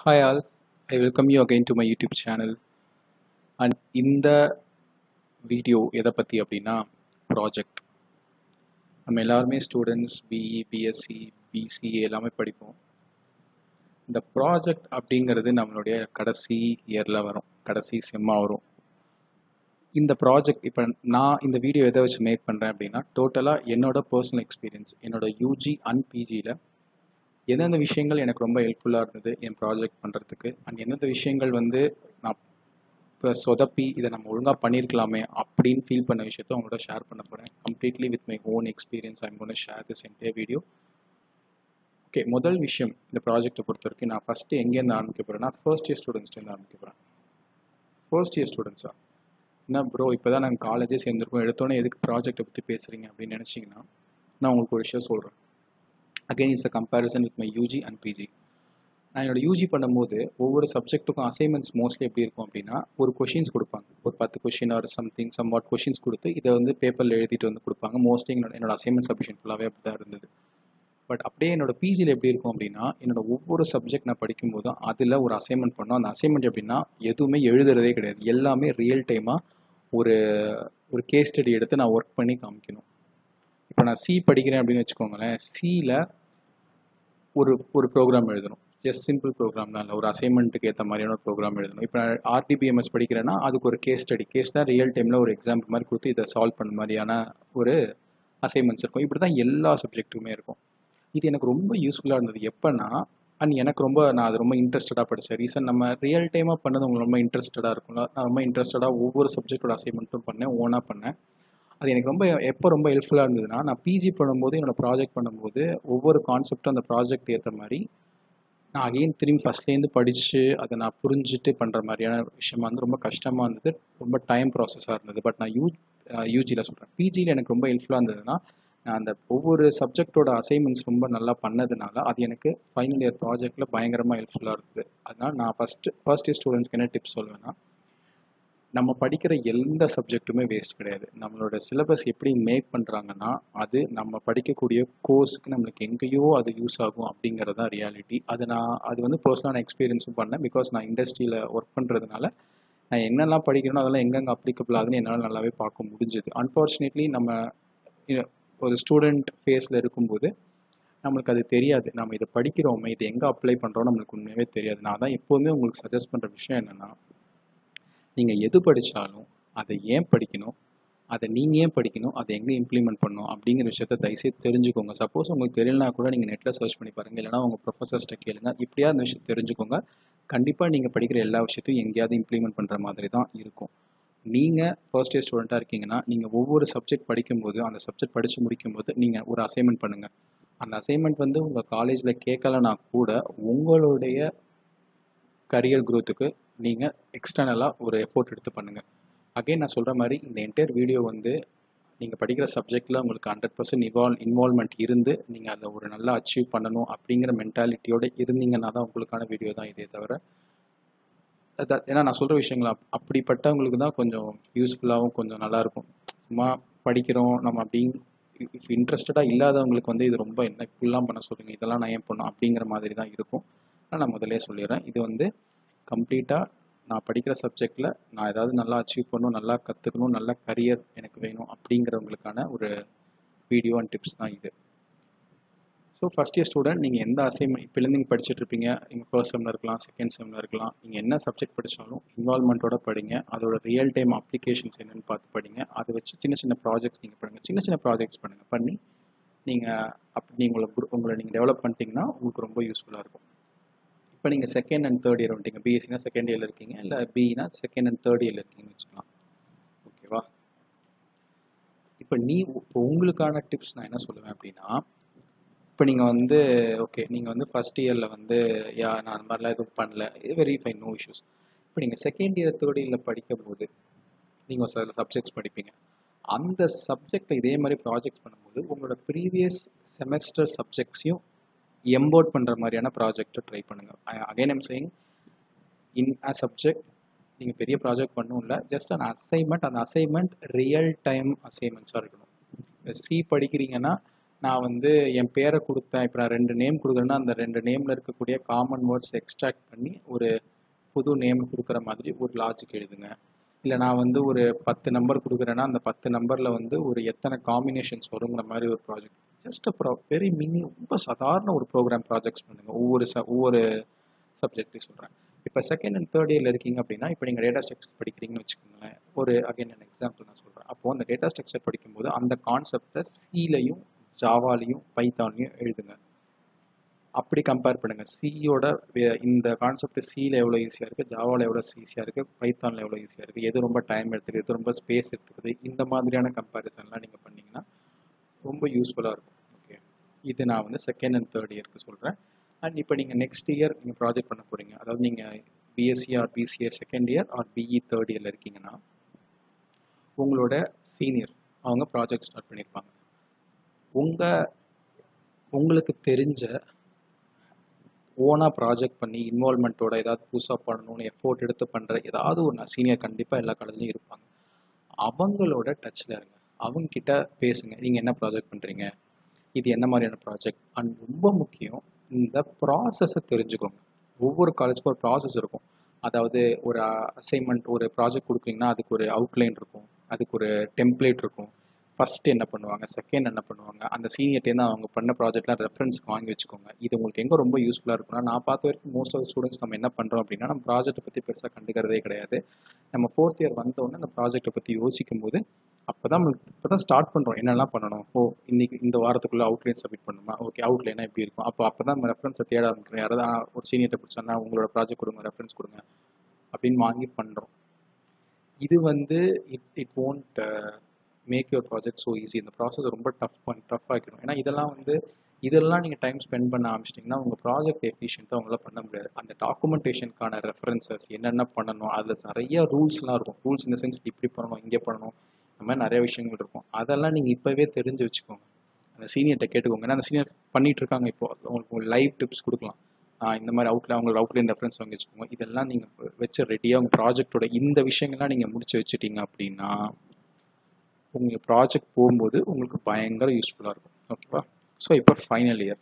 Hi all, I welcome you again to my YouTube channel. And இந்த video எதை பற்றி அப்படின்னா ப்ராஜெக்ட். நம்ம எல்லாருமே ஸ்டூடெண்ட்ஸ் பிஇ பிஎஸ்சி பிசிஏ எல்லாமே படிப்போம். இந்த ப்ராஜெக்ட் அப்படிங்கிறது நம்மளுடைய கடைசி இயரில் வரும், கடைசி செம்மாக வரும். இந்த ப்ராஜெக்ட் இப்போ நான் இந்த வீடியோ எதை வச்சு மேக் பண்ணுறேன் அப்படின்னா டோட்டலாக என்னோட பர்சனல் எக்ஸ்பீரியன்ஸ், என்னோட யூஜி அண்ட் பிஜியில் எந்தெந்த விஷயங்கள் எனக்கு ரொம்ப ஹெல்ப்ஃபுல்லாக இருந்தது என் ப்ராஜெக்ட் பண்ணுறதுக்கு, அண்ட் எந்தெந்த விஷயங்கள் வந்து நான் இப்போ சொதப்பி இதை நம்ம ஒழுங்காக பண்ணியிருக்கலாமே அப்படின்னு ஃபீல் பண்ண விஷயத்த உங்களோட ஷேர் பண்ண போகிறேன். Completely with my own experience I'm gonna share this entire video. Okay, முதல் விஷயம் இந்த ப்ராஜெக்டை பொறுத்த வரைக்கும் நான் ஃபஸ்ட்டு எங்கேருந்து ஆரம்பிக்க போகிறேன்னா ஃபர்ஸ்ட் இயர் ஸ்டூடெண்ட்ஸ்லேருந்து ஆரம்பிக்க போகிறேன். ஃபர்ஸ்ட் இயர் ஸ்டூடெண்ட்ஸா என்ன ப்ரோ இப்போ தான் நாங்கள் காலேஜே சேர்ந்துருக்கோம், எடுத்தோன்னே எதுக்கு ப்ராஜெக்டை பற்றி பேசுகிறீங்க அப்படின்னு நினச்சிங்கன்னா நான் உங்களுக்கு ஒரு விஷயம் சொல்கிறேன். Again it's a comparison with my UG and PG. நான் என்னோட யூஜி பண்ணும்போது ஒவ்வொரு சப்ஜெக்ட்டுக்கும் அசைன்மெண்ட்ஸ் மோஸ்ட்லி எப்படி இருக்கும் அப்படின்னா ஒரு கொஷின்ஸ் கொடுப்பாங்க, ஒரு 10 question or somewhat questions கொடுத்து இதை வந்து பேப்பரில் எழுதிட்டு வந்து கொடுப்பாங்க. மோஸ்ட்லி என்னோட அசைன்மெண்ட் சப்மிஷன் ஃபுல்லாகவே அப்படி தான் இருந்தது. பட் அப்படியே என்னோட பிஜியில் எப்படி இருக்கும் அப்படின்னா என்னோட ஒவ்வொரு சப்ஜெக்ட் நான் படிக்கும்போதும் அதில் ஒரு அசைன்மெண்ட் பண்ணோம். அந்த அசைன்மெண்ட் எப்படின்னா எதுவுமே எழுதுறதே கிடையாது, எல்லாமே ரியல் டைமாக ஒரு ஒரு கேஸ் ஸ்டடி எடுத்து நான் ஒர்க் பண்ணி காமிக்கணும். இப்போ நான் சி படிக்கிறேன் அப்படின்னு வச்சுக்கோங்களேன், சியில் ஒரு ப்ரோக்ராம் எழுதணும். ஜஸ்ட் சிம்பிள் ப்ரோக்ராம் தான், இல்லை ஒரு அசைன்மெண்ட்டுக்கு ஏற்ற மாதிரியான ஒரு ப்ரோக்ராம் எழுதணும். இப்போ நான் ஆர்டிபிஎம்எஸ் படிக்கிறேன்னா அதுக்கு ஒரு கேஸ் ஸ்டடி, கேஸ் தான் ரியல் டைமில் ஒரு எக்ஸாம்பிள் மாதிரி கொடுத்து இதை சால்வ் பண்ண மாதிரியான ஒரு அசைன்மெண்ட்ஸ் இருக்கும். இப்படி தான் எல்லா சப்ஜெக்ட்டுமே இருக்கும். இது எனக்கு ரொம்ப யூஸ்ஃபுல்லாக இருந்தது எப்போனா, அண்ட் எனக்கு நான் அது ரொம்ப இன்ட்ரெஸ்டடாக படித்தேன். ரீசன் நம்ம ரியல் டைமாக பண்ணது உங்களுக்கு ரொம்ப இன்ட்ரெஸ்டடாக இருக்கும்ல. நான் ரொம்ப இன்ட்ரெஸ்டடாக ஒவ்வொரு சப்ஜெக்டோட அசைன்மெண்ட்டும் பண்ணேன், ஓனாக பண்ணேன். அது எனக்கு ரொம்ப ஹெல்ப்ஃபுல்லாக இருந்ததுன்னா நான் பிஜி பண்ணும்போது என்னோடய ப்ராஜெக்ட் பண்ணும்போது ஒவ்வொரு கான்செப்டும் அந்த ப்ராஜெக்ட் ஏற்ற மாதிரி நான் அகெயின் திரும்பி ஃபஸ்ட்லேருந்து படித்து அதை நான் புரிஞ்சுட்டு பண்ணுற மாதிரியான விஷயமா வந்து ரொம்ப கஷ்டமாக இருந்தது, ரொம்ப டைம் ப்ராசஸாக இருந்தது. பட் நான் யூஜியில் சொல்கிறேன். பிஜியில் எனக்கு ரொம்ப ஹெல்ப்ஃபுல்லாக இருந்ததுன்னா நான் அந்த ஒவ்வொரு சப்ஜெக்டோட அசைன்மெண்ட்ஸ் ரொம்ப நல்லா பண்ணதுனால அது எனக்கு ஃபைனல் இயர் ப்ராஜெக்டில் பயங்கரமாக ஹெல்ப்ஃபுல்லாக இருக்குது. அதனால் நான் ஃபர்ஸ்ட் இயர் ஸ்டூடெண்ட்ஸ்க்கு என்ன டிப்ஸ் சொல்வேன்னா, நம்ம படிக்கிற எந்த சப்ஜெக்ட்டுமே வேஸ்ட் கிடையாது. நம்மளோட சிலபஸ் எப்படி மேக் பண்ணுறாங்கன்னா அது நம்ம படிக்கக்கூடிய கோர்ஸுக்கு நம்மளுக்கு எங்கேயோ அது யூஸ் ஆகும் அப்படிங்கிறது தான் ரியாலிட்டி. அது வந்து பர்சனலான எக்ஸ்பீரியன்ஸும் பண்ணேன். பிகாஸ் நான் இண்டஸ்ட்ரியில் ஒர்க் பண்ணுறதுனால நான் என்னெல்லாம் படிக்கிறேனோ அதெல்லாம் எங்கெங்கே அப்ளிகபிள் ஆகுதுன்னு என்னால் நல்லாவே பார்க்க முடிஞ்சுது. அன்ஃபார்ச்சுனேட்லி நம்ம ஒரு ஸ்டூடெண்ட் ஃபேஸில் இருக்கும்போது நம்மளுக்கு அது தெரியாது, நம்ம இதை படிக்கிறோமே இது எங்கே அப்ளை பண்ணுறோம் நம்மளுக்கு உண்மையாகவே தெரியாது. நான் தான் எப்போவுமே உங்களுக்கு சஜஸ்ட் பண்ணுற விஷயம் என்னென்னா, நீங்கள் எது படித்தாலும் அதை ஏன் படிக்கணும், அதை நீங்கள் ஏன் படிக்கணும், அதை எங்கே இம்ப்ளிமெண்ட் பண்ணணும் அப்படிங்கிற விஷயத்த தயவுசெய்து தெரிஞ்சுக்கோங்க. சப்போஸ் உங்களுக்கு தெரியலனா கூட நீங்கள் நெட்டில் சர்ச் பண்ணி பாருங்கள், இல்லைனா உங்கள் ப்ரொஃபஸர்ஸ்ட்டை கேளுங்க. இப்படியா அந்த விஷயம் தெரிஞ்சுக்கோங்க. கண்டிப்பாக நீங்கள் படிக்கிற எல்லா விஷயத்தையும் எங்கேயாவது இம்ப்ளிமெண்ட் பண்ணுற மாதிரி தான் இருக்கும். நீங்கள் ஃபர்ஸ்ட் இயர் ஸ்டூடெண்ட்டாக இருக்கீங்கன்னா நீங்கள் ஒவ்வொரு சப்ஜெக்ட் படிக்கும்போது அந்த சப்ஜெக்ட் படித்து முடிக்கும்போது நீங்கள் ஒரு அசைன்மெண்ட் பண்ணுங்கள். அந்த அசைன்மெண்ட் வந்து உங்கள் காலேஜில் கேட்கலனா கூட உங்களுடைய கரியர் க்ரோத்துக்கு நீங்கள் எக்ஸ்டர்னலாக ஒரு எஃபோர்ட் எடுத்து பண்ணுங்கள். அகைன் நான் சொல்கிற மாதிரி இந்த என்டையர் வீடியோ வந்து நீங்கள் படிக்கிற சப்ஜெக்டில் உங்களுக்கு 100% இன்வால்மெண்ட் இருந்து நீங்கள் அதை ஒரு நல்லா அச்சீவ் பண்ணணும் அப்படிங்கிற மென்டாலிட்டியோடு இருந்தீங்கன்னா தான் உங்களுக்கான வீடியோ தான் இதே தவிர ஏன்னா நான் சொல்கிற விஷயங்கள் அப்படிப்பட்டவங்களுக்கு தான் கொஞ்சம் யூஸ்ஃபுல்லாகவும் கொஞ்சம் நல்லாயிருக்கும். சும்மா படிக்கிறோம் நம்ம அப்படின்னு இன்ட்ரெஸ்டடாக இல்லாதவங்களுக்கு வந்து இது ரொம்ப என்ன ஃபுல்லாக பண்ண சொல்லுங்கள், இதெல்லாம் நான் ஏன் பண்ணணும் அப்படிங்கிற மாதிரி தான் இருக்கும். ஆனால் நான் முதலே சொல்லிடுறேன், இது வந்து கம்ப்ளீட்டாக நான் படிக்கிற சப்ஜெக்டில் நான் ஏதாவது நல்லா அச்சீவ் பண்ணணும், நல்லா கற்றுக்கணும், நல்ல கரியர் எனக்கு வேணும் அப்படிங்கிறவங்களுக்கான ஒரு வீடியோ அண்ட் டிப்ஸ் தான் இது. ஸோ ஃபஸ்ட் இயர் ஸ்டூடெண்ட் நீங்கள் எந்த அசைன்மெண்ட் இப்போலேருந்து நீங்கள் படிச்சுட்டு இருப்பீங்க, நீங்கள் ஃபர்ஸ்ட் செம்மில் இருக்கலாம், செகண்ட் செம்மில் இருக்கலாம், நீங்கள் என்ன சப்ஜெக்ட் படித்தாலும் இன்வால்மெண்ட்டோட படிங்க. அதோட ரியல் டைம் அப்ளிகேஷன்ஸ் என்னென்னு பார்த்து படிங்க. அதை வச்சு சின்ன சின்ன ப்ராஜெக்ட்ஸ் நீங்கள் பண்ணுங்கள், சின்ன சின்ன ப்ராஜெக்ட்ஸ் பண்ணி நீங்கள் உங்களை நீங்கள் டெவலப் பண்ணிட்டீங்கன்னா உங்களுக்கு ரொம்ப யூஸ்ஃபுல்லாக இருக்கும். இப்போ நீங்கள் செகண்ட் அண்ட் தேர்ட் இயர் வந்துட்டீங்க, பிஎஸ்சினா செகண்ட் இயரில் இருக்கீங்க, இல்லை பிஇனா செகண்ட் அண்ட் தேர்ட் இயரில் இருக்கீங்கன்னு வச்சுக்கலாம். ஓகேவா? இப்போ உங்களுக்கான டிப்ஸ் நான் என்ன சொல்லுவேன் அப்படின்னா, இப்போ நீங்கள் வந்து நீங்கள் வந்து ஃபஸ்ட் இயரில் வந்து நான் அந்த மாதிரிலாம் எதுவும் பண்ணல, இது வெரி ஃபைன், நோ இஷ்யூஸ். இப்போ நீங்கள் செகண்ட் இயர் தேர்ட் இயரில் படிக்கும்போது நீங்கள் சில சப்ஜெக்ட்ஸ் படிப்பீங்க. அந்த சப்ஜெக்டை இதே மாதிரி ப்ராஜெக்ட்ஸ் பண்ணும்போது உங்களோட ப்ரீவியஸ் செமஸ்டர் சப்ஜெக்ட்ஸையும் எம்போர்ட் பண்ணுற மாதிரியான ப்ராஜெக்டை ட்ரை பண்ணுங்கள். Again I'm saying, in a subject நீங்கள் பெரிய ப்ராஜெக்ட் பண்ணணும் இல்லை, ஜஸ்ட் an அசைன்மெண்ட். அந்த அசைன்மெண்ட் ரியல் டைம் அசைன்மெண்ட்ஸாக இருக்கணும். சி படிக்கிறீங்கன்னா நான் வந்து என் பேரை கொடுத்தேன். இப்போ நான் 2 நேம் கொடுக்குறேன்னா அந்த 2 நேமில் இருக்கக்கூடிய காமன் வேர்ட்ஸ் எக்ஸ்ட்ராக்ட் பண்ணி ஒரு புது நேம் கொடுக்குற மாதிரி ஒரு லாஜிக் எழுதுங்க. இல்லை நான் வந்து ஒரு 10 நம்பர் கொடுக்குறேன்னா அந்த 10 நம்பரில் வந்து ஒரு எத்தனை காம்பினேஷன்ஸ் வருங்கிற மாதிரி ஒரு ப்ராஜெக்ட். ஜஸ்ட் வெரி மினி, ரொம்ப சாதாரண ஒரு ப்ரோக்ராம் ப்ராஜெக்ட்ஸ் பண்ணுங்கள். ஒவ்வொரு சப்ஜெக்ட்டையும் சொல்கிறேன். இப்போ செகண்ட் அண்ட் தேர்ட் இயரில் இருக்கீங்க அப்படின்னா, இப்போ நீங்கள் டேட்டா ஸ்ட்ரக்சர் படிக்கிறீங்கன்னு வச்சுக்கோங்களேன். அகைன் an எக்ஸாம்பிள் நான் சொல்கிறேன். அப்போது அந்த டேட்டா ஸ்ட்ரக்சர் படிக்கும்போது அந்த கான்செப்டை சிலையும் ஜாவாலையும் பைத்தான்லையும் எழுதுங்க. அப்படி கம்பேர் பண்ணுங்கள். சியோட இந்த கான்செப்ட் சியில் எவ்வளோ ஈஸியாக இருக்குது, ஜாவாவில் எவ்வளோ ஈஸியாக இருக்குது, பைத்தானில் எவ்வளோ ஈஸியாக இருக்குது, எது ரொம்ப டைம் எடுத்துக்குது, எது ரொம்ப ஸ்பேஸ் எடுத்துக்குது, இந்த மாதிரியான கம்பேரிசன்லாம் நீங்கள் பண்ணிங்கன்னா ரொம்ப யூஸ்ஃபுல்லாக இருக்கும். ஓகே, இது நான் வந்து செகண்ட் அண்ட் தேர்ட் இயருக்கு சொல்கிறேன். அண்ட் இப்போ நீங்கள் நெக்ஸ்ட் இயர் நீங்கள் ப்ராஜெக்ட் பண்ண போகிறீங்க. அதாவது நீங்கள் BSc or BCA second year or BE third இயரில் இருக்கீங்கன்னா, உங்களோட சீனியர் அவங்க ப்ராஜெக்ட் ஸ்டார்ட் பண்ணியிருப்பாங்க. உங்களுக்கு தெரிஞ்ச ஓனாக ப்ராஜெக்ட் பண்ணி இன்வால்மெண்ட்டோட ஏதாவது புதுசாக பண்ணணும்னு எஃபோர்ட் எடுத்து பண்ணுற ஏதாவது ஒரு சீனியர் கண்டிப்பாக எல்லா காலேஜ்லையும் இருப்பாங்க. அவங்களோட டச்சில் இருங்க, அவங்கக்கிட்ட பேசுங்க. நீங்கள் என்ன ப்ராஜெக்ட் பண்ணுறீங்க, இது என்ன மாதிரியான ப்ராஜெக்ட், அண்ட் ரொம்ப முக்கியம் இந்த ப்ராசஸை தெரிஞ்சுக்கோங்க. ஒவ்வொரு காலேஜுக்கும் ஒரு ப்ராசஸ் இருக்கும். அதாவது ஒரு அசைன்மெண்ட், ஒரு ப்ராஜெக்ட் கொடுக்குறீங்கன்னா அதுக்கு ஒரு அவுட்லைன் இருக்கும், அதுக்கு ஒரு டெம்ப்ளேட் இருக்கும். ஃபஸ்ட்டு என்ன பண்ணுவாங்க, செகண்ட் என்ன பண்ணுவாங்க, அந்த சீனியர்ட்டேருந்து அவங்க பண்ண ப்ராஜெக்ட்லாம் ரெஃபரன்ஸ்க்கு வாங்கி வச்சுக்கோங்க. இது உங்களுக்கு எங்கே ரொம்ப யூஸ்ஃபுல்லாக இருக்கும்னா, நான் பார்த்த வரைக்கும் மோஸ்ட் ஆஃப் ஸ்டூடெண்ட்ஸ் நம்ம என்ன பண்ணுறோம் அப்படின்னா, நம்ம ப்ராஜெக்ட்டை பற்றி பெருசாக கண்டுக்கிறதே கிடையாது. நம்ம ஃபோர்த் இயர் வந்தோடனே அந்த ப்ராஜெக்ட்டை பற்றி யோசிக்கும் போது இப்போ தான் ஸ்டார்ட் பண்ணுறோம் என்னெல்லாம் பண்ணணும். இன்னைக்கு இந்த வாரத்துக்குள்ளே அவுட்லைன் சப்மிட் பண்ணணுமா, ஓகே அவுட்லைனாக எப்படி இருக்கும், அப்போ தான் நம்ம ரெஃபரன்ஸை தேட ஆரம்பிக்கிறோம். யாராவது ஒரு சீனியர்ட்டை பிடிச்சோன்னா உங்களோட ப்ராஜெக்ட் கொடுங்க, ரெஃபரன்ஸ் கொடுங்க அப்படின்னு வாங்கி பண்ணுறோம். இது வந்து it won't make your project so easy. இந்த ப்ராசஸ் ரொம்ப டஃப் ஆகிடும். ஏன்னா இதெல்லாம் நீங்கள் டைம் ஸ்பெண்ட் பண்ண ஆரம்பிச்சிட்டிங்கன்னா உங்கள் ப்ராஜெக்ட் எஃபிஷியண்ட்டாக உங்களால் பண்ண முடியாது. அந்த டாக்குமெண்டேஷனுக்கான ரெஃபரன்சஸ் என்னென்ன பண்ணணும், அதில் நிறைய ரூல்ஸ்லாம் இருக்கும். ரூல்ஸ் இந்த சென்ஸ் இப்படி பண்ணணும், இங்கே பண்ணணும், இந்த மாதிரி நிறைய விஷயங்கள் இருக்கும். அதெல்லாம் நீங்கள் இப்போவே தெரிஞ்சு வச்சுக்கோங்க. அந்த சீனியர்கிட்ட கேட்டுக்கோங்க. ஏன்னா அந்த சீனியர் பண்ணிகிட்டு இருக்காங்க. இப்போ உங்களுக்கு லைவ் டிப்ஸ் கொடுக்கலாம். இந்த மாதிரி அவங்களோட அவுட்லைன் ரெஃபரன்ஸ் வாங்கி வச்சுக்கோங்க. இதெல்லாம் நீங்கள் வச்சு ரெடியாக உங்கள் ப்ராஜெக்டோட இந்த விஷயங்கள்லாம் நீங்கள் முடிச்சு வச்சுட்டீங்க அப்படின்னா உங்கள் ப்ராஜெக்ட் போகும்போது உங்களுக்கு பயங்கர யூஸ்ஃபுல்லாக இருக்கும். ஓகேவா? ஸோ இப்போ ஃபைனல் இயர்.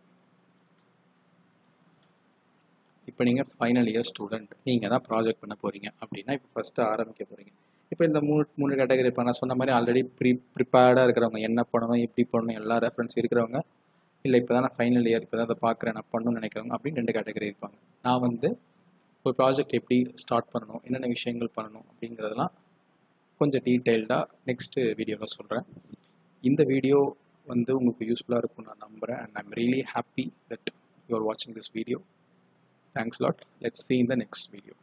இப்போ நீங்கள் ஃபைனல் இயர் ஸ்டூடெண்ட், நீங்கள் தான் ப்ராஜெக்ட் பண்ண போகிறீங்க அப்படின்னா இப்போ ஃபஸ்ட்டு ஆரம்பிக்க போகிறீங்க. இப்போ இந்த மூணு கேட்டகரி, இப்போ நான் சொன்ன மாதிரி ஆல்ரெடி ப்ரிப்பேர்டாக இருக்கிறவங்க, என்ன பண்ணணும் எப்படி பண்ணணும் எல்லா ரெஃபரன்ஸ் இருக்கிறவங்க, இல்லை இப்போ தான் நான் ஃபைனல் இயர் இப்போ தான் அதை பார்க்குறேன் நான் பண்ணணும்னு நினைக்கிறவங்க அப்படின்னு 2 கேட்டகரி இருப்பாங்க. நான் வந்து ஒரு ப்ராஜெக்ட் எப்படி ஸ்டார்ட் பண்ணணும், என்னென்ன விஷயங்கள் பண்ணணும் அப்படிங்கிறதெல்லாம் கொஞ்சம் டீட்டெயில்டாக நெக்ஸ்ட்டு வீடியோவில் சொல்கிறேன். இந்த வீடியோ வந்து உங்களுக்கு யூஸ்ஃபுல்லாக இருக்கும்னு நான் நம்புகிறேன். And I'm really happy that you are வாட்சிங் this video. Thanks lot. Let's see in the next video.